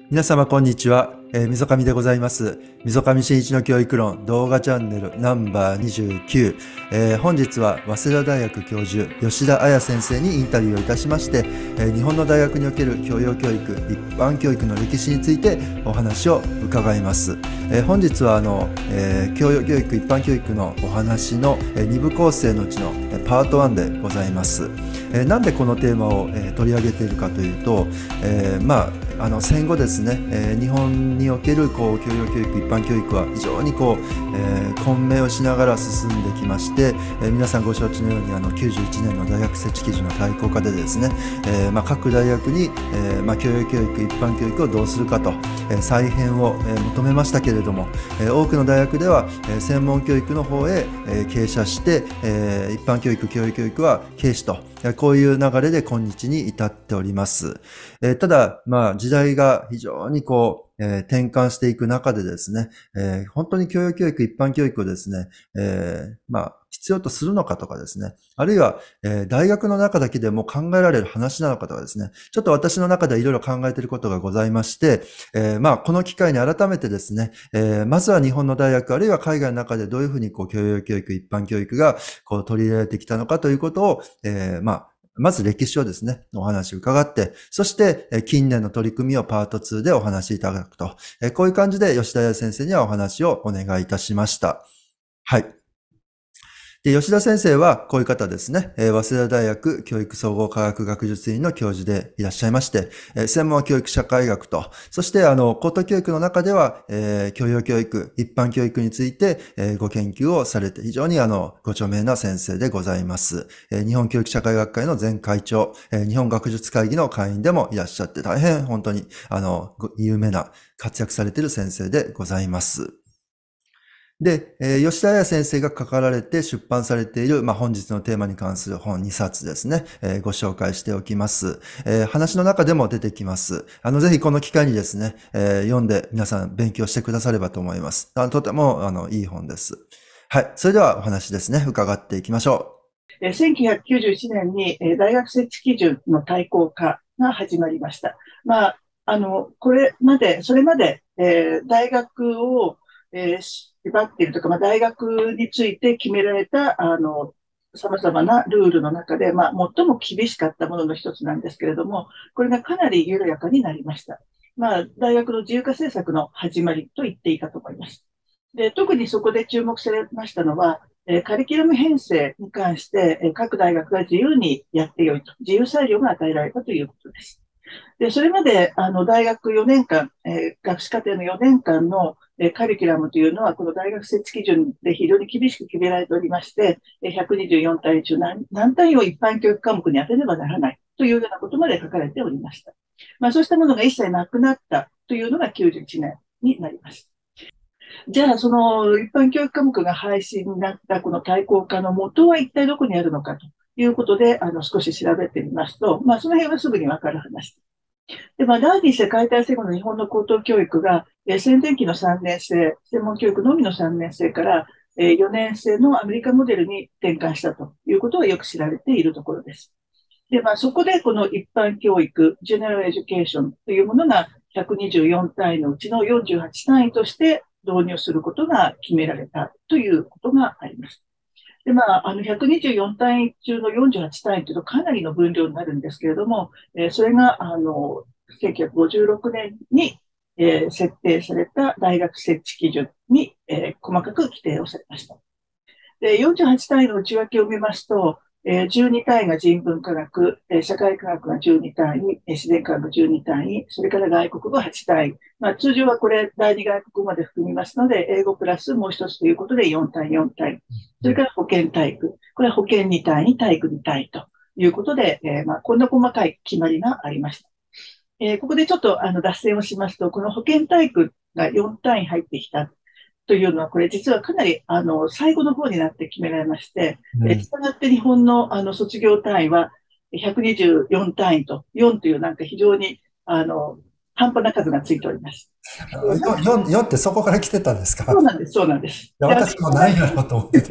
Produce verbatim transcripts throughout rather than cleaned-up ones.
皆様こんにちは、えー、溝上でございます。溝上真一の教育論動画チャンネルナンバーにじゅうきゅう、えー、本日は早稲田大学教授吉田彩先生にインタビューをいたしまして、えー、日本の大学における教養教育、一般教育の歴史についてお話を伺います。えー、本日はあの、えー、教養教育、一般教育のお話の、えー、に部構成のうちの、えー、パートワンでございます。えー、なんでこのテーマを、えー、取り上げているかというと、えー、まああの戦後ですね、えー、日本におけるこう教養教育、一般教育は非常にこう、えー、混迷をしながら進んできまして、えー、皆さんご承知のようにあのきゅうじゅういちねんの大学設置基準の対抗化でですね、えーまあ、各大学に、えーまあ、教養教育、一般教育をどうするかと、えー、再編を、えー、求めましたけれども、えー、多くの大学では、えー、専門教育の方へ、えー、傾斜して、えー、一般教育、教養教育は軽視と、こういう流れで今日に至っております。えー、ただ、まあ、時代が非常にこう、えー、転換していく中でですね、えー、本当に教養教育、一般教育をですね、えー、まあ、必要とするのかとかですね、あるいは、えー、大学の中だけでも考えられる話なのかとかですね、ちょっと私の中でいろいろ考えていることがございまして、えー、まあ、この機会に改めてですね、えー、まずは日本の大学、あるいは海外の中でどういうふうにこう、教養教育、一般教育がこう、取り入れられてきたのかということを、えー、まあ、まず歴史をですね、お話を伺って、そして近年の取り組みをパートツーでお話しいただくと、こういう感じで吉田屋先生にはお話をお願いいたしました。はい。で、吉田先生はこういう方ですね。えー、早稲田大学教育総合科学学術院の教授でいらっしゃいまして、えー、専門は教育社会学と、そしてあの、高等教育の中では、えー、教養教育、一般教育について、えー、ご研究をされて、非常にあの、ご著名な先生でございます。えー、日本教育社会学会の前会長、えー、日本学術会議の会員でもいらっしゃって、大変本当にあの、有名な活躍されている先生でございます。で、えー、吉田彩先生が書かられて出版されている、まあ、本日のテーマに関する本にさつですね、えー、ご紹介しておきます。えー、話の中でも出てきます。あの、ぜひこの機会にですね、えー、読んで皆さん勉強してくださればと思います。あのとても、あの、いい本です。はい。それではお話ですね、伺っていきましょう。せんきゅうひゃくきゅうじゅういちねんに大学設置基準の対抗化が始まりました。まあ、あの、これまで、それまで、えー、大学を、えー、縛っているとか、まあ、大学について決められた、あの、様々なルールの中で、まあ、最も厳しかったものの一つなんですけれども、これがかなり緩やかになりました。まあ、大学の自由化政策の始まりと言っていいかと思います。で、特にそこで注目されましたのは、えー、カリキュラム編成に関して、えー、各大学が自由にやってよいと、自由裁量が与えられたということです。で、それまで、あの、大学よねんかん、えー、学士課程のよねんかんの、えー、カリキュラムというのは、この大学設置基準で非常に厳しく決められておりまして、ひゃくにじゅうよん単位中何、何単位を一般教育科目に当てねばならないというようなことまで書かれておりました。まあ、そうしたものが一切なくなったというのがきゅうじゅういちねんになります。じゃあ、その一般教育科目が廃止になったこの対抗科の元は一体どこにあるのかということで、あの、少し調べてみますと、まあ、その辺はすぐにわかる話。で、まあ、第二次世界大戦後の日本の高等教育が、えー、宣伝期のさんねん生、専門教育のみのさんねん生から、えー、よねん生のアメリカモデルに転換したということはよく知られているところです。で、まあ、そこでこの一般教育、ジェネラルエデュケーションというものがひゃくにじゅうよん単位のうちのよんじゅうはち単位として導入することが決められたということがあります。で、まあ、あの、ひゃくにじゅうよん単位中のよんじゅうはち単位というとかなりの分量になるんですけれども、えー、それが、あの、せんきゅうひゃくごじゅうろくねんに、えー、設定された大学設置基準に、えー、細かく規定をされました。で、よんじゅうはち単位の内訳を見ますと、えー、じゅうに単位が人文科学、えー、社会科学がじゅうに単位、えー、自然科学じゅうに単位、それから外国語はち単位。まあ、通常はこれ、第二外国語まで含みますので、英語プラスもう一つということでよん単位、よん単位。それから保健体育。これは保健に単位、体育に単位ということで、えー、まあ、こんな細かい決まりがありました。えー、ここでちょっとあの脱線をしますと、この保健体育がよん単位入ってきた。というのは、これ実はかなり、あの、最後の方になって決められまして、うん、え、したがって日本の、あの、卒業単位はひゃくにじゅうよん単位と、よんというなんか非常に、あの、半端な数がついております。 よん、よんってそこから来てたんですか？ そうなんです、そうなんです。 いや、私もないやろうと思ってた。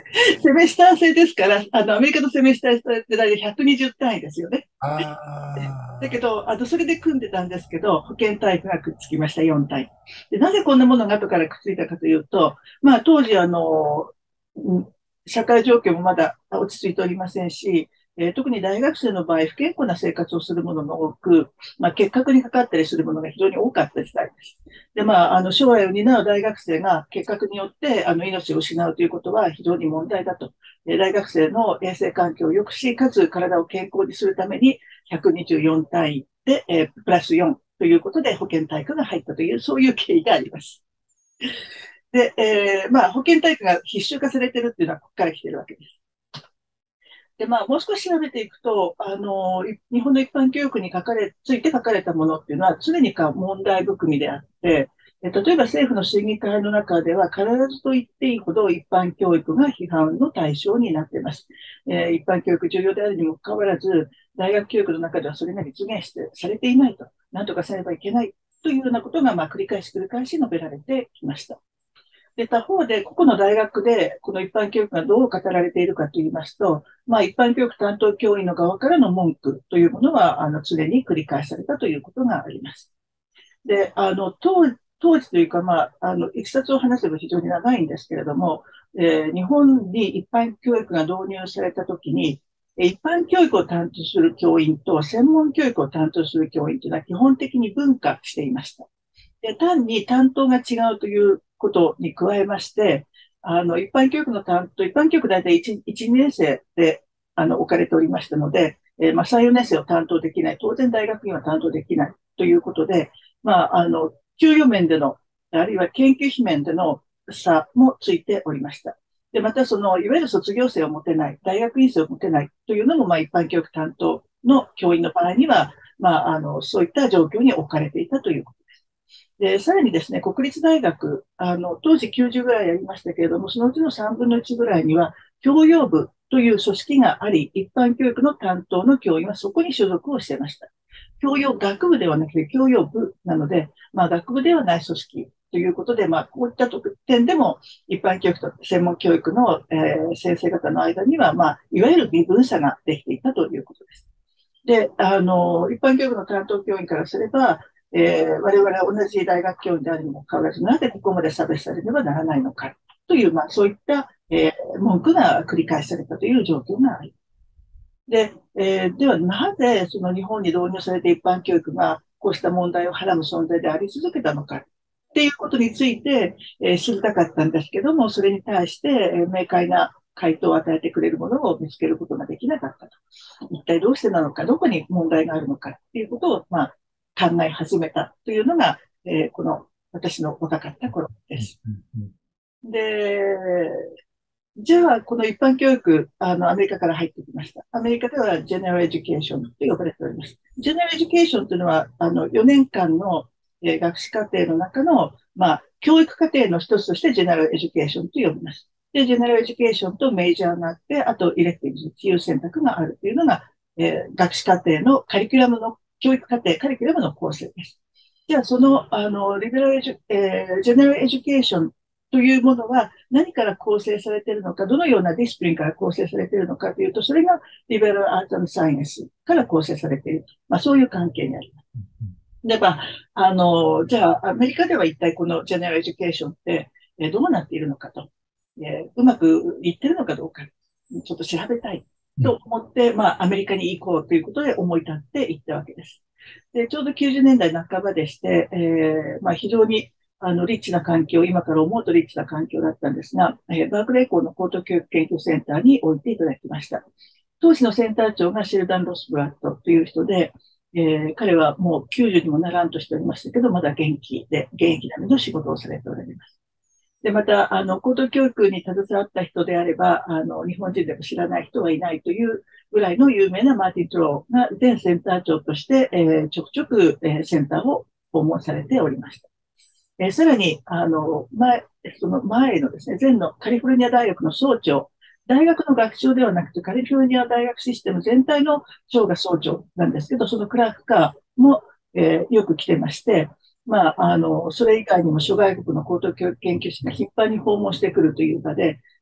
セメスター制ですから、あの、アメリカのセメスター制って大体ひゃくにじゅう単位ですよね。だけあど、あの、それで組んでたんですけど、保健体育がくっつきました、よん単位。で、なぜこんなものが後からくっついたかというと、まあ、当時、あの、社会状況もまだ落ち着いておりませんし、えー、特に大学生の場合、不健康な生活をするものが多く、まあ、結核にかかったりするものが非常に多かった時代です。で、まあ、あの、将来を担う大学生が結核によって、あの、命を失うということは非常に問題だと。大学生の衛生環境を良くし、かつ体を健康にするために、ひゃくにじゅうよん単位で、えー、プラスよんということで保健体育が入ったという、そういう経緯があります。で、えー、まあ、保健体育が必修化されているっていうのは、ここから来ているわけです。で、まあ、もう少し調べていくと、あの、日本の一般教育に書かれ、ついて書かれたものっていうのは、常にか問題含みであって、例えば政府の審議会の中では、必ずと言っていいほど一般教育が批判の対象になっています。えー、一般教育重要であるにもかかわらず、大学教育の中ではそれが実現してされていないと、なんとかさればいけないというようなことが、まあ、繰り返し繰り返し述べられてきました。で、他方で、個々の大学で、この一般教育がどう語られているかと言いますと、まあ、一般教育担当教員の側からの文句というものは、あの、常に繰り返されたということがあります。で、あの、当当時というか、まあ、あの、いきさつを話せば非常に長いんですけれども、えー、日本に一般教育が導入されたときに、一般教育を担当する教員と専門教育を担当する教員というのは基本的に分化していました。で、単に担当が違うということに加えまして、あの、一般教育の担当、一般教育大体いち、いち、にねん生で、あの、置かれておりましたので、えー、まあ、さん、よねん生を担当できない。当然大学院は担当できないということで、まあ、あの、給与面での、あるいは研究費面での差もついておりました。で、またその、いわゆる卒業生を持てない、大学院生を持てないというのも、まあ、一般教育担当の教員の場合には、まあ、あの、そういった状況に置かれていたということで、さらにですね、国立大学、あの、当時きゅうじゅうぐらいありましたけれども、そのうちのさんぶんのいちぐらいには、教養部という組織があり、一般教育の担当の教員はそこに所属をしていました。教養学部ではなくて教養部なので、まあ、学部ではない組織ということで、まあ、こういった点でも、一般教育と専門教育の、えー、先生方の間には、まあ、いわゆる身分差ができていたということです。で、あの、一般教育の担当教員からすれば、えー、我々は同じ大学教員であるにもかかわらず、なぜここまで差別されねばならないのかという、まあ、そういった、えー、文句が繰り返されたという状況がありで、えー、ではなぜその日本に導入された一般教育がこうした問題をはらむ存在であり続けたのかっていうことについて、えー、知りたかったんですけども、それに対して、えー、明快な回答を与えてくれるものを見つけることができなかったと。一体どうしてなのか、どこに問題があるのかっていうことを、まあ、考え始めたというのが、えー、この私の若かった頃です。で、じゃあ、この一般教育、あの、アメリカから入ってきました。アメリカでは、ジェネラルエデュケーションと呼ばれております。ジェネラルエデュケーションというのは、あの、よねんかんの、えー、学士課程の中の、まあ、教育課程の一つとして、ジェネラルエデュケーションと呼びます。で、ジェネラルエデュケーションとメジャーがあって、あと、イレクティブズ、自由選択があるというのが、えー、学士課程のカリキュラムの、教育課程、カリキュラムの構成です。じゃあ、その、あの、リベラルエデュ、えー、ジェネラルエデュケーションというものは何から構成されているのか、どのようなディスプリンから構成されているのかというと、それがリベラルアーツサイエンスから構成されている。まあ、そういう関係にあります。で、まあ、あの、じゃあ、アメリカでは一体このジェネラルエデュケーションって、えー、どうなっているのかと、えー、うまくいってるのかどうか、ちょっと調べたいと思って、まあ、アメリカに行こうということで思い立って行ったわけです。で、ちょうどきゅうじゅうねんだいなかばでして、えー、まあ、非常にあの、リッチな環境、今から思うとリッチな環境だったんですが、えー、バークレー校の高等教育研究センターに置いていただきました。当時のセンター長がシェルダン・ロスブラットという人で、えー、彼はもうきゅうじゅうにもならんとしておりましたけど、まだ元気で、現役並みの仕事をされておられます。で、また、あの、高等教育に携わった人であれば、あの、日本人でも知らない人はいないというぐらいの有名なマーティン・トローが前センター長として、えー、ちょくちょく、えー、センターを訪問されておりました。えー、さらに、あの、前、その前のですね、前のカリフォルニア大学の総長、大学の学長ではなくて、カリフォルニア大学システム全体の長が総長なんですけど、そのクラークカーも、えー、よく来てまして、まあ、あの、それ以外にも諸外国の高等教育研究士が頻繁に訪問してくるという場で、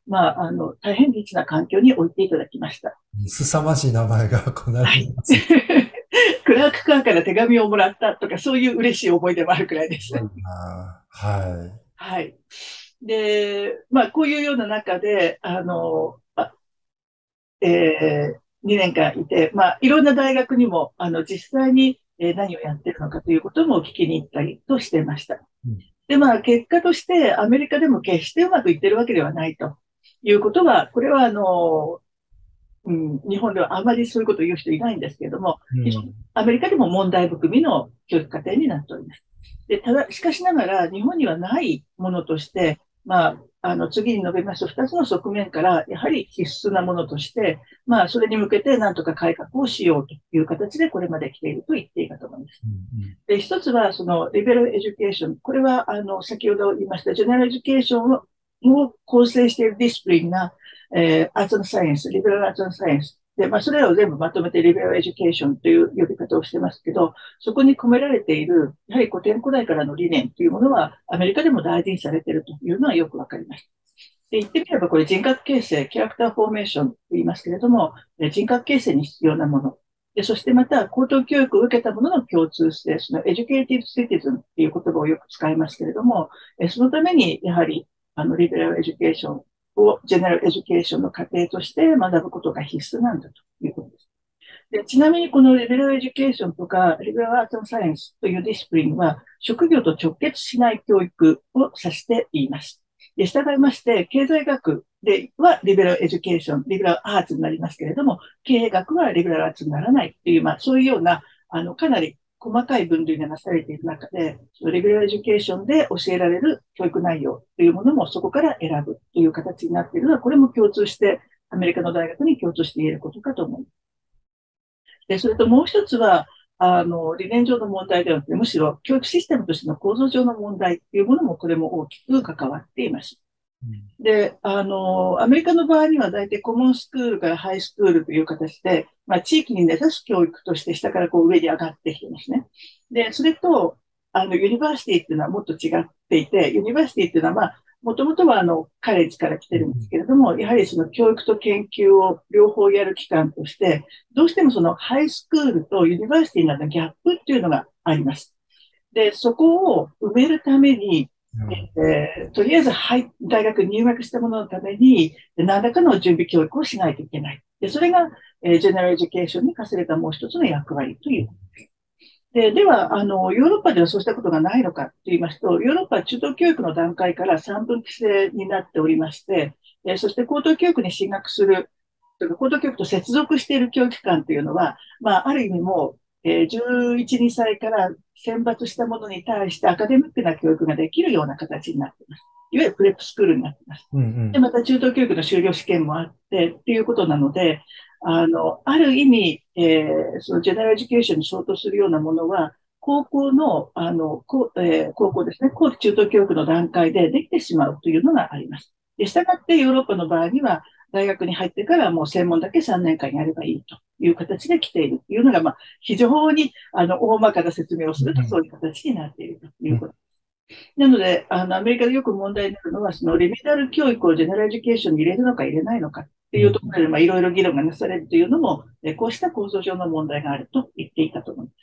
まあ、あの、大変リッチな環境に置いていただきました。 凄まじい名前がこなれはい。 ています。すクラークカーから手紙をもらったとか、そういう嬉しい思い出もあるくらいです。 ごいな。はい。 はい。で、まあ、こういうような中で、あの、あえー、にねんかんいて、まあ、いろんな大学にも、あの、実際に、えー何をやってるのかということも聞きに行ったりとしてました。 うん。 で、まあ、結果として、アメリカでも決してうまくいってるわけではないということは、これは、あの、うん、日本ではあまりそういうことを言う人いないんですけれども、非常にうん。 アメリカでも問題含みの教育課程になっております。で、ただ、しかしながら、日本にはないものとして、まあ、あの、次に述べますふたつの側面から、やはり必須なものとして、まあ、それに向けてなんとか改革をしようという形でこれまで来ていると言っていいかと思います。 うん。 で、一つは、その、リベラルエデュケーション。これは、あの、先ほど言いました、ジェネラルエデュケーションをを構成しているディスプリンが、えー、アーツサイエンス、リベラルアーツサイエンス。で、まあ、それらを全部まとめてリベラルエデュケーションという呼び方をしてますけど、そこに込められている、やはり古典古代からの理念というものは、アメリカでも大事にされているというのはよくわかりました。で、言ってみればこれ人格形成、キャラクターフォーメーションと言いますけれども、人格形成に必要なもの。で、そしてまた、高等教育を受けたものの共通性、そのエデュケイティブ・シティズンっていう言葉をよく使いますけれども、そのために、やはり、あの、リベラルエデュケーションを、ジェネラルエデュケーションの過程として学ぶことが必須なんだということです。で、ちなみにこのリベラルエデュケーションとか、リベラルアーツサイエンスというディスプリンは、職業と直結しない教育を指して言います。で、従いまして、経済学ではリベラルエデュケーション、リベラルアーツになりますけれども、経営学はリベラルアーツにならないという、まあ、そういうような、あの、かなり細かい分類がなされている中で、リベラルエデュケーションで教えられる教育内容というものもそこから選ぶという形になっているのは、これも共通して、アメリカの大学に共通して言えることかと思います。で、それともう一つは、あの、理念上の問題ではなくて、むしろ教育システムとしての構造上の問題というものも、これも大きく関わっています。 うん。 で、あの、アメリカの場合には大体コモンスクールからハイスクールという形で、まあ、地域に根ざす教育として下からこう上に上がってきてますね。で、それと、あの、ユニバーシティっていうのはもっと違っていて、ユニバーシティっていうのは、まあ、もともとはあの、カレッジから来てるんですけれども、やはりその教育と研究を両方やる機関として、どうしてもそのハイスクールとユニバーシティなどのギャップっていうのがあります。で、そこを埋めるために、 うん。 えーとりあえず、はい、大学に入学したもののために、何らかの準備教育をしないといけない。で、それが、えージェネラルエデュケーションに課されたもう一つの役割という。で、では、あの、ヨーロッパではそうしたことがないのかと言いますと、ヨーロッパは中等教育の段階からさんぶん規制になっておりまして、えーそして高等教育に進学する、高等教育と接続している教育機関というのは、まあ、ある意味もう、えー、じゅういち、にさいから選抜したものに対してアカデミックな教育ができるような形になっています。いわゆるプレップスクールになっています。 うん。うで、 ん。 また中等教育の修了試験もあってっていうことなので、あの、ある意味、えーそのジェネラルエデュケーションに相当するようなものは、高校の、あの、こえー高校ですね、高中等教育の段階でできてしまうというのがあります。で、したがってヨーロッパの場合には、大学に入ってからもう専門だけさんねんかんやればいいという形で来ているというのが、まあ、非常に、あの、大まかな説明をすると、 うん。 そういう形になっているというん。 うことなので、あの、アメリカでよく問題になるのは、そのリミナル教育をジェネラルエデュケーションに入れるのか入れないのかってうん。 いうところで、まあ、いろいろ議論がなされるというのも、えこうした構造上の問題があると言っていたと思います。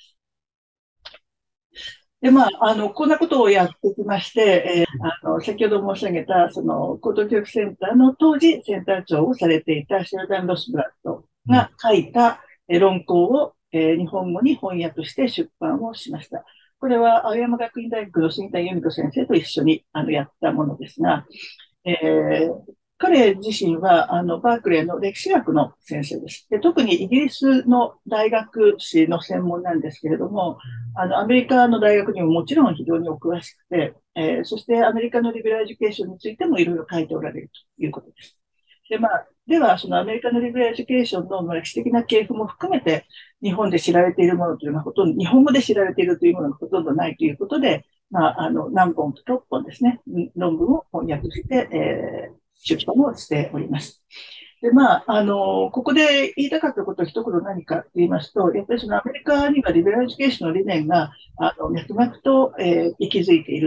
で、まあ、あの、こんなことをやってきまして、えーあの、先ほど申し上げた、その、高等教育センターの当時センター長をされていたシェルダン・ロスブラッドうん。 が書いたえー論考を、えー日本語に翻訳して出版をしました。これは青山学院大学の新田由美子先生と一緒にあのやったものですが、えー彼自身は、あの、バークレーの歴史学の先生です。で、特にイギリスの大学史の専門なんですけれども、あの、アメリカの大学にももちろん非常にお詳しくて、えーそしてアメリカのリベラルエデュケーションについてもいろいろ書いておられるということです。で、まあ、では、そのアメリカのリベラルエデュケーションの歴史的な系譜も含めて、日本で知られているものというのはほとんど、日本語で知られているというものがほとんどないということで、まあ、あの、何本とろっぽんですね、論文を翻訳して、えー、出版をしております。で、まあ、あの、ここで言いたかったことを一言何かと言いますと、やっぱりそのアメリカにはリベラルエデュケーションの理念が、あの、脈々と、えー、息づいていると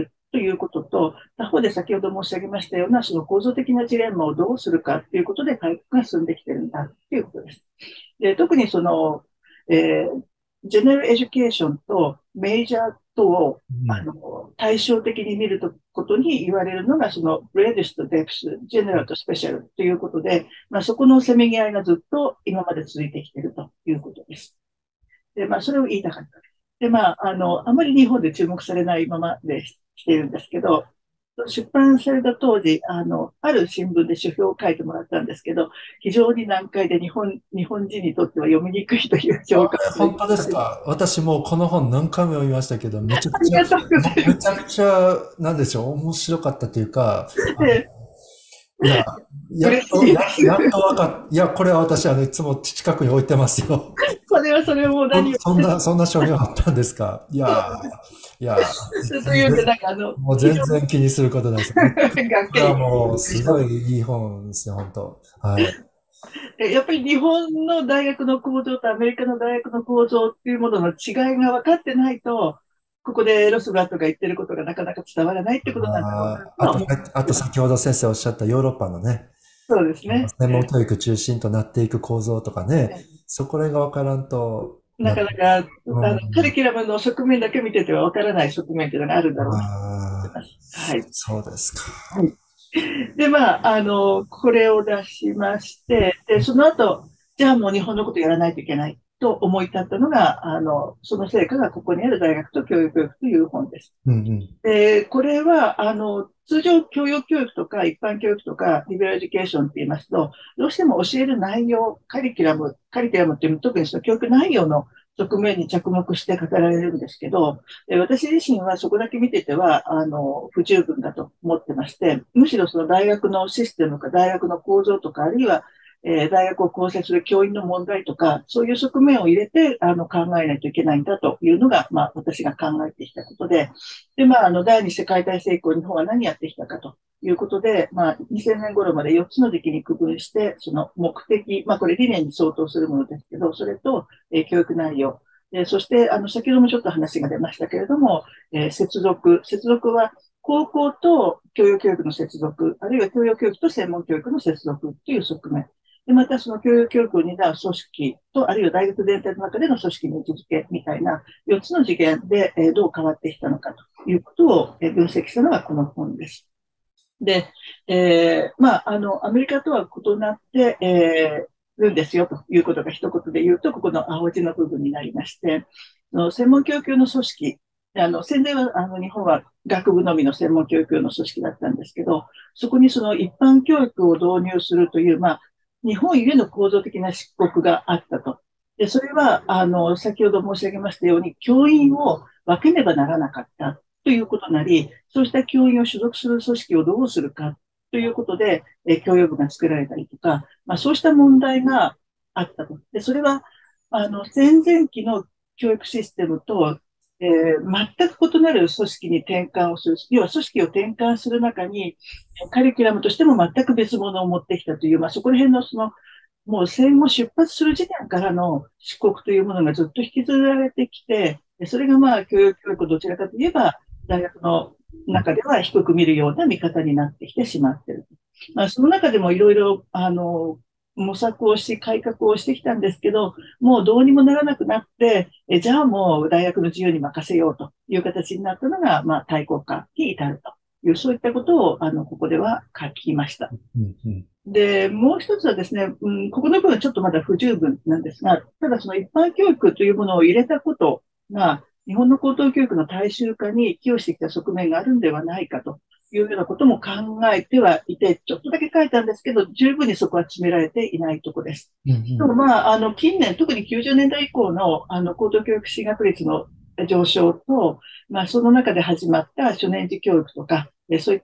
いうことと、他方で先ほど申し上げましたような、その構造的なジレンマをどうするかということで改革が進んできているんだということです。で、特にその、えー、ジェネラルエデュケーションとメジャーとを、うん、あの対照的に見ることに言われるのが、そのブレディスとデプス、ジェネラルとスペシャルということで、まあ、そこのせめぎ合いがずっと今まで続いてきているということです。で、まあ、それを言いたかった。で、まあ、あの、あまり日本で注目されないままでしているんですけど、出版された当時、あの、ある新聞で書評を書いてもらったんですけど、非常に難解で日本、日本人にとっては読みにくいという評価。 本当ですか。私もこの本何回も読みましたけど、めちゃくちゃ、めちゃくちゃ、なんでしょう、面白かったというか、いや、やっと、ややっとわかっ、いや、これは私、あの、いつも近くに置いてますよ。 それはそれも何そんな、そんな商品あったんですか。いや、いや、 というんで、なんかあの、 もう全然気にすることないです。これはもう、すごいいい本ですね、本当。はい。 やっぱり日本の大学の構造とアメリカの大学の構造っていうものの違いが分かってないと、ここでロスバットが言ってることがなかなか伝わらないってことなんだろうなあと、あと先ほど先生おっしゃったヨーロッパのね、 そうですね。 専門教育中心となっていく構造とかね、そこらが分からんと。 なかなか、うん、あのカリキュラムの側面だけ見てては分からない側面っていうのがあるんだろうなと思います。はい。 そうですか。 はい。で、まあ、あの、これを出しまして、で、その後、じゃあもう日本のことやらないといけないと思い立ったのが、あの、その成果がここにある大学と教育教育という本です。うんうん、で、これは、あの、通常教養教育とか一般教育とかリベラルエデュケーションって言いますと、どうしても教える内容、カリキュラム、カリキュラムっていう特にその教育内容の側面に着目して語られるんですけど、私自身はそこだけ見てては、あの、不十分だと思ってまして、むしろその大学のシステムか大学の構造とか、あるいは、えー、大学を構成する教員の問題とか、そういう側面を入れて、あの、考えないといけないんだというのが、まあ、私が考えてきたことで、で、まあ、あの、第二次世界大戦以降、日本は何やってきたかということで、まあ、にせんねん頃までよっつの時期に区分して、その目的、まあ、これ理念に相当するものですけど、それと、えー、教育内容、えー、そして、あの、先ほどもちょっと話が出ましたけれども、えー、接続。接続は、高校と教養教育の接続、あるいは教養教育と専門教育の接続っていう側面。で、またその教養教育を担う組織と、あるいは大学全体の中での組織の位置づけみたいなよっつの次元で、えー、どう変わってきたのかということを、えー、分析したのがこの本です。で、えー、まあ、あの、アメリカとは異なって、えー、るんですよということが一言で言うと、ここの青字の部分になりまして、の専門教育の組織、あの、戦前は、あの、日本は学部のみの専門教育の組織だったんですけど、そこにその一般教育を導入するという、まあ、日本ゆえの構造的な漆黒があったと。で、それは、あの、先ほど申し上げましたように、教員を分けねばならなかったということなり、そうした教員を所属する組織をどうするかということで、え教養部が作られたりとか、まあ、そうした問題があったと。で、それは、あの、前々期の教育システムと、えー、全く異なる組織に転換をする。要は組織を転換する中に、カリキュラムとしても全く別物を持ってきたという、まあ、そこら辺のその、もう戦後出発する時点からの漆黒というものがずっと引きずられてきて、それがまあ教育教育をどちらかといえば大学の中では低く見るような見方になってきてしまっている。まあ、その中でもいろいろあの模索をし改革をしてきたんですけど、もうどうにもならなくなって、えじゃあもう大学の自由に任せようという形になったのが、まあ、対抗化に至るという、そういったことをあのここでは書きました。うんうんで、もう一つはですね、うん、ここの部分はちょっとまだ不十分なんですが、ただその一般教育というものを入れたことが、日本の高等教育の大衆化に寄与してきた側面があるんではないかというようなことも考えてはいて、ちょっとだけ書いたんですけど、十分にそこは詰められていないところです。うんうん、でもまあ、あの、近年、特にきゅうじゅうねんだい以降の、あの、高等教育進学率の上昇と、まあ、その中で始まった初年次教育とか、そういった、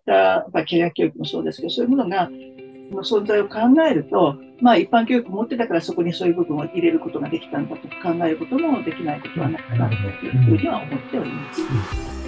まあ、キャリア教育もそうですけど、そういうものが、の存在を考えると、まあ一般教育を持ってたからそこにそういう部分を入れることができたんだと考えることもできないことはないかなというふうには思っております。